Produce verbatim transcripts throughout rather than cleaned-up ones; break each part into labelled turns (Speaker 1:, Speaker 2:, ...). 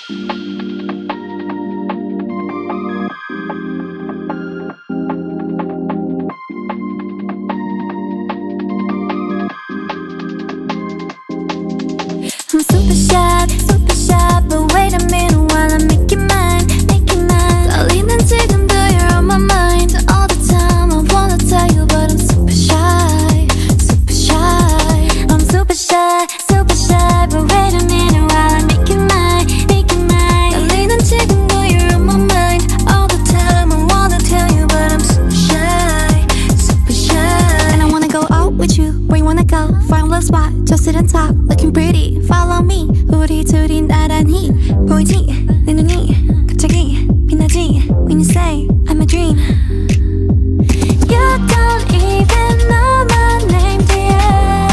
Speaker 1: I'm super shy, super shy, but wait a minute while I make you mine, make you mine. 떨리는 지금도 you're on my mind all the time. I wanna tell you, but I'm super shy, super shy. I'm super shy, super shy, but wait a minute while I make you mine, make you mine. 떨리는 지금도 you're on my mind all the time. I wanna tell you, but I'm super shy, super shy. And I wanna go out with you, where you wanna go? Find a little spot, just sit on top, looking pretty. Follow me, 우리 둘이 나란히 보이지? 내 눈이 갑자기 빛나지? When you say I'm a dream. You don't even know my name, dear.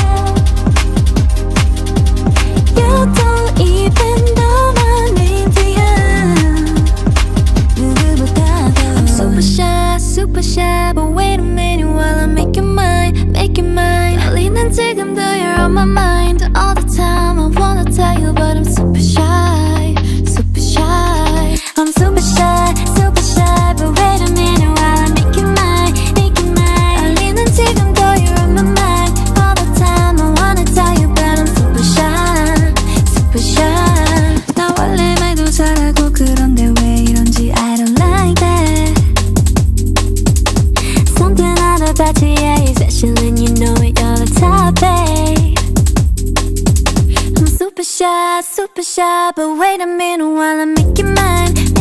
Speaker 1: You don't even know my name, dear. 누구보다도 I'm super shy, super shy, but wait a minute while I make you mine, make you mine. 떨리는 지금도 you're on my mind all the time. I wanna tell you, but I'm super shy, super shy. I'm super shy, super shy, but wait a minute while I make you mine, make you mine. 떨리는 지금도 you're on my mind all the time. I wanna tell you, but I'm super shy, super shy. 나 원래 말도 잘하고 그런데 왜 이런지 I don't like that. Something out about you, yeah, you're special and you know it, you're the top, babe. I'm super shy, super shy, but wait a minute while I make you mine.